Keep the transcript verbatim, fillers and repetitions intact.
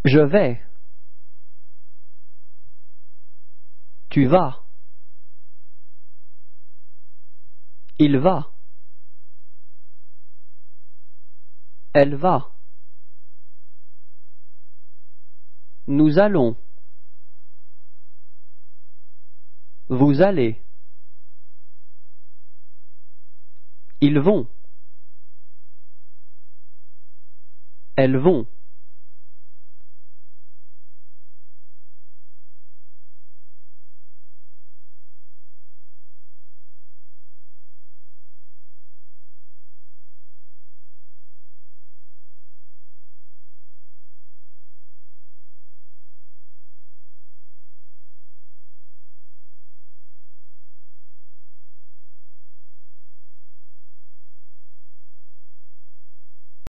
Je vais. Tu vas. Il va. Elle va. Nous allons. Vous allez. Ils vont. Elles vont.